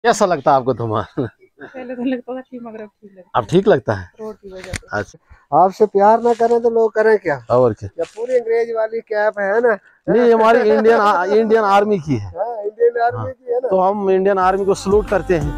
कैसा लगता है आपको तुम्हारा? पहले तो लगता था ठीक, मगर अब ठीक लगता अब ठीक लगता है। रोड की वजह से। अच्छा, आपसे प्यार ना करें तो लोग करें क्या? और क्या? ये पूरी अंग्रेज वाली कैप है ना। नहीं, हमारी इंडियन आर्मी की है। हाँ, इंडियन हाँ, आर्मी की है ना। तो हम इंडियन आर्मी को सलूट करते हैं।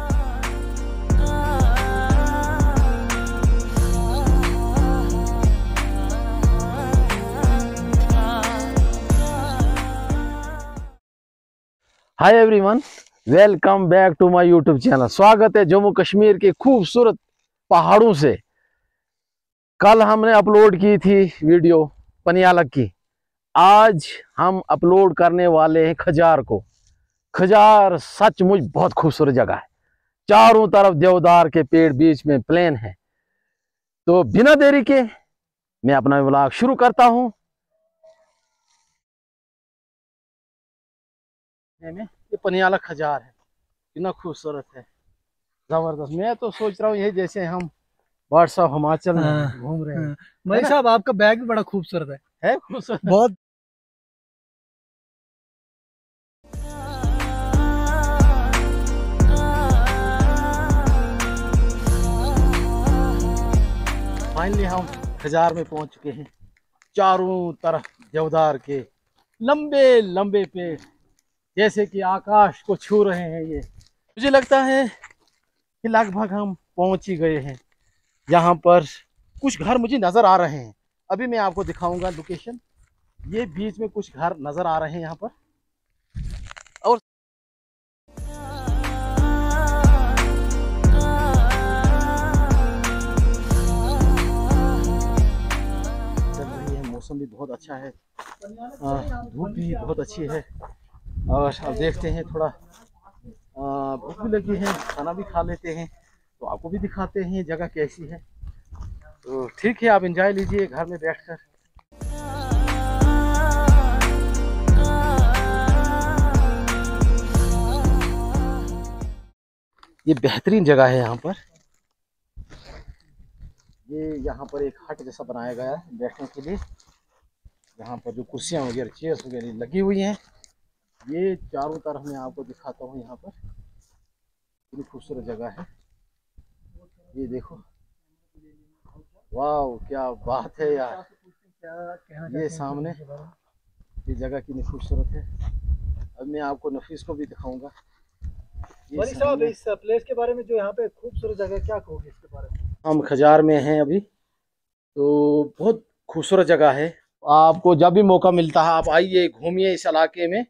Hi everyone, welcome back to my YouTube channel. स्वागत है जम्मू कश्मीर के खूबसूरत पहाड़ों से। कल हमने अपलोड की थी वीडियो पनियालक की। आज हम अपलोड करने वाले हैं खजार को। खजार सचमुच बहुत खूबसूरत जगह है। चारों तरफ देवदार के पेड़, बीच में प्लेन है। तो बिना देरी के मैं अपना व्लॉग शुरू करता हूं। ये पनियाला खजार है, कितना खूबसूरत है, जबरदस्त। मैं तो सोच रहा हूँ यही जैसे हम व्हाट्सएप हिमाचल में घूम रहे हैं। भाई साहब, आपका बैग भी बड़ा खूबसूरत है खूबसूरत बहुत। फाइनली हम खजार में पहुंच चुके हैं। चारों तरफ देवदार के लंबे लंबे पेड़ जैसे कि आकाश को छू रहे हैं। ये मुझे लगता है कि लगभग हम पहुंच ही गए हैं। यहाँ पर कुछ घर मुझे नजर आ रहे हैं, अभी मैं आपको दिखाऊंगा लोकेशन। ये बीच में कुछ घर नजर आ रहे हैं यहाँ पर। और चल रही है, मौसम भी बहुत अच्छा है, धूप भी बहुत अच्छी है। और अब देखते हैं, थोड़ा भूख भी लगी है, खाना भी खा लेते हैं, तो आपको भी दिखाते हैं ये जगह कैसी है। तो ठीक है, आप एंजॉय लीजिए घर में बैठकर। ये बेहतरीन जगह है यहाँ पर। ये यहाँ पर एक हट जैसा बनाया गया है बैठने के लिए। यहाँ पर जो कुर्सियाँ वगैरह, चेयर्स वगैरह लगी हुई हैं। ये चारों तरफ मैं आपको दिखाता हूँ। यहाँ पर बड़ी खूबसूरत जगह है, ये देखो। वाह, क्या बात है यार। ये सामने ये जगह कितनी खूबसूरत है। अब मैं आपको नफीस को भी दिखाऊंगा। भाई साहब, इस प्लेस के बारे में, जो यहाँ पे खूबसूरत जगह, क्या कहोगे इसके बारे में? हम खजार में हैं अभी, तो बहुत खूबसूरत जगह है। आपको जब भी मौका मिलता है आप आइए, घूमिए इस इलाके में।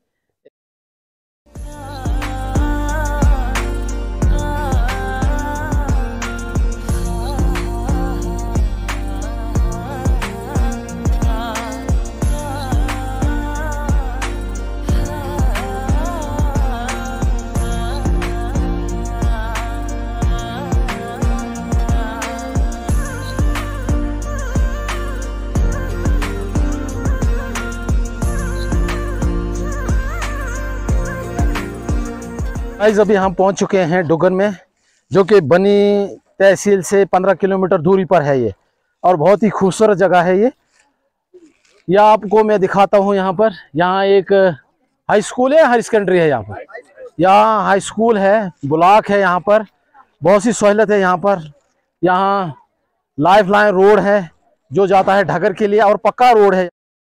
अभी हम पहुंच चुके हैं डुगन में, जो कि बनी तहसील से 15 किलोमीटर दूरी पर है ये। और बहुत ही खूबसूरत जगह है ये। यह आपको मैं दिखाता हूं। यहाँ पर, यहाँ एक हाई स्कूल है, हाई सेकेंडरी है। यहाँ पर, यहाँ हाई स्कूल है, ब्लॉक है। यहाँ पर बहुत सी सहूलत है। यहाँ पर, यहाँ लाइफ लाइन रोड है जो जाता है ढगर के लिए, और पक्का रोड है।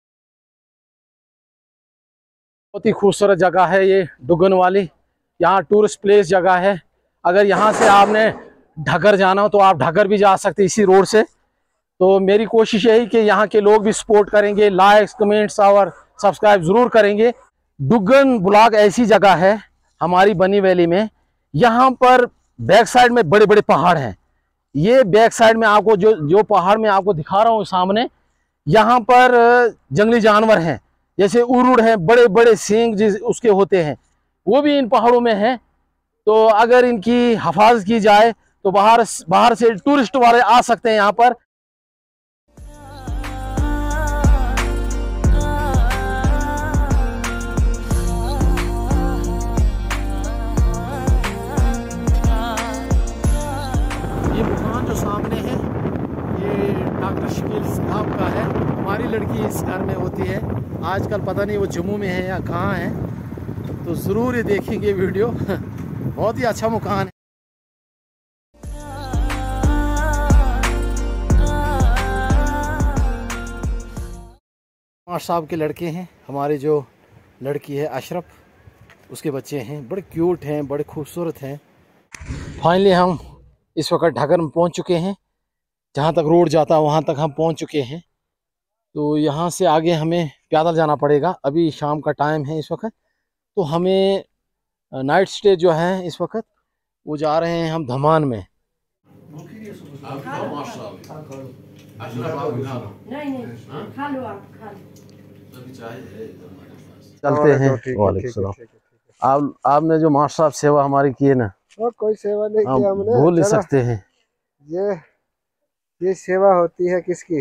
बहुत ही खूबसूरत जगह है ये डुगन वाली। यहाँ टूरिस्ट प्लेस जगह है। अगर यहाँ से आपने ढगर जाना हो तो आप ढगर भी जा सकते इसी रोड से। तो मेरी कोशिश यही कि यहाँ के लोग भी सपोर्ट करेंगे, लाइक्स, कमेंट्स और सब्सक्राइब जरूर करेंगे। डुगन ब्लॉक ऐसी जगह है हमारी बनी वैली में। यहाँ पर बैक साइड में बड़े बड़े पहाड़ हैं। ये बैक साइड में आपको जो पहाड़ में आपको दिखा रहा हूँ सामने, यहाँ पर जंगली जानवर हैं, जैसे उरुड़ हैं, बड़े बड़े सींग उसके होते हैं, वो भी इन पहाड़ों में है। तो अगर इनकी हिफाजत की जाए तो बाहर से टूरिस्ट वाले आ सकते हैं यहाँ पर। ये मकान जो सामने है, ये डॉक्टर शकील साहब का है। हमारी लड़की इस घर में होती है। आजकल पता नहीं वो जम्मू में है या कहाँ है, तो ज़रूर ये देखेंगे वीडियो। बहुत ही अच्छा मकान है। मास्टर साहब के लड़के हैं, हमारे जो लड़की है अशरफ, उसके बच्चे हैं, बड़े क्यूट हैं, बड़े खूबसूरत हैं। फाइनली हम इस वक्त ढगर में पहुंच चुके हैं, जहां तक रोड जाता है वहां तक हम पहुंच चुके हैं। तो यहाँ से आगे हमें पैदल जाना पड़ेगा। अभी शाम का टाइम है इस वक्त, तो हमें नाइट स्टे जो है इस वक्त वो जा रहे हैं हम धमान में। चलते हैं। वालेकुम सलाम। आपने जो मास्टर साहब सेवा हमारी की है ना, और कोई सेवा नहीं हम की हमने। भूल नहीं सकते हैं। ये सेवा होती है किसकी?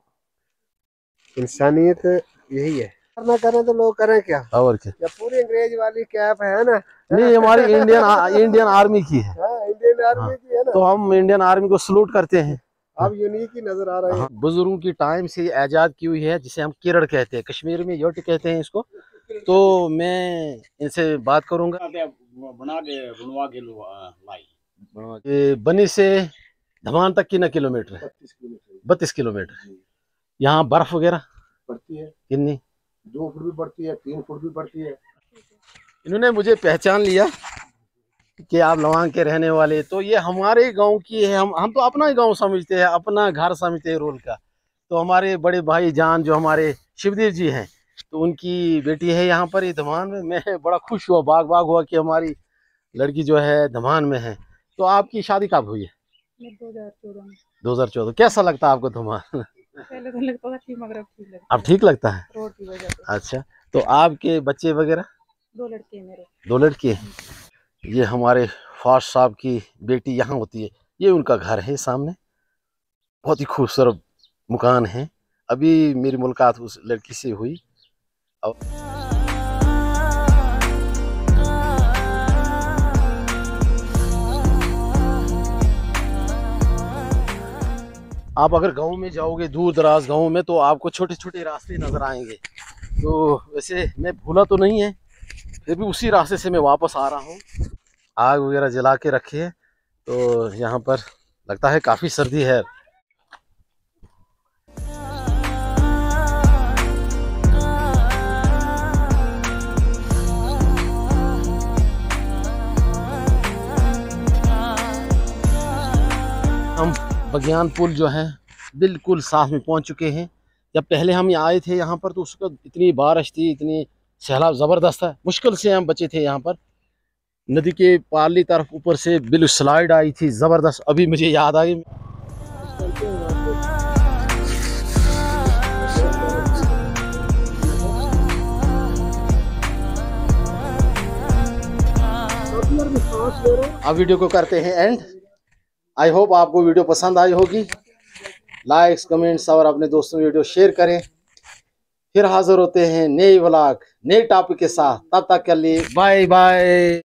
इंसानियत यही है। ना करें तो लोग करें क्या? और क्या? या पूरी अंग्रेज वाली कैप है ना? नहीं, हमारी इंडियन आर्मी की है। हाँ, इंडियन आर्मी की है ना। तो हम इंडियन आर्मी को सलूट करते हैं। अब यूनिक ही नजर आ रहे हैं। बुजुर्गों की टाइम से ऐजाद की हुई है, जिसे हम किरण कहते हैं, कश्मीर में यट कहते हैं इसको। तो मैं इनसे बात करूंगा। ये बनी से धमान तक कितना किलोमीटर है? 32 किलोमीटर। यहाँ बर्फ वगैरह पड़ती है, कितनी? 2 फुट भी पड़ती है, 3 फुट भी पड़ती है। इन्होंने मुझे पहचान लिया कि आप लवांग के रहने वाले। तो ये हमारे गांव की है। हम तो अपना ही गांव समझते हैं, अपना घर समझते हैं रोल का। तो हमारे बड़े भाई जान जो हमारे शिवदेव जी हैं, तो उनकी बेटी है यहाँ पर, ये धमान में। मैं बड़ा खुश हुआ, बाग हुआ कि हमारी लड़की जो है धमान में है। तो आपकी शादी कब हुई है? 2014 में। 2014। कैसा लगता है आपको धमान? पहले तो लगता था ठीक, मगर अब ठीक लगता अब ठीक लगता है। रोड की वजह से। अच्छा, तो आपके बच्चे वगैरह? 2 लड़के हैं मेरे। 2 लड़के हैं। ये हमारे फास्ट साहब की बेटी यहाँ होती है, ये उनका घर है सामने। बहुत ही खूबसूरत मकान है। अभी मेरी मुलाकात उस लड़की से हुई। आप अगर गांव में जाओगे, दूर दराज गांव में, तो आपको छोटे छोटे रास्ते नजर आएंगे। तो वैसे मैं भूला तो नहीं है, फिर भी उसी रास्ते से मैं वापस आ रहा हूँ। आग वगैरह जला के रखी है। तो यहाँ पर लगता है काफ़ी सर्दी है। हम बगियान पुल जो है बिल्कुल साथ में पहुँच चुके हैं। जब पहले हम आए थे यहाँ पर, तो उस वक्त इतनी बारिश थी, इतनी सैलाब ज़बरदस्त है, मुश्किल से हम बचे थे यहाँ पर। नदी के पारली तरफ ऊपर से बिल स्लाइड आई थी ज़बरदस्त। अभी मुझे याद आ गई। अब वीडियो को करते हैं एंड। आई होप आपको वीडियो पसंद आई होगी। लाइक्स, कमेंट्स और अपने दोस्तों वीडियो शेयर करें। फिर हाजिर होते हैं नए व्लॉग, नए टॉपिक के साथ। तब तक के लिए बाय बाय।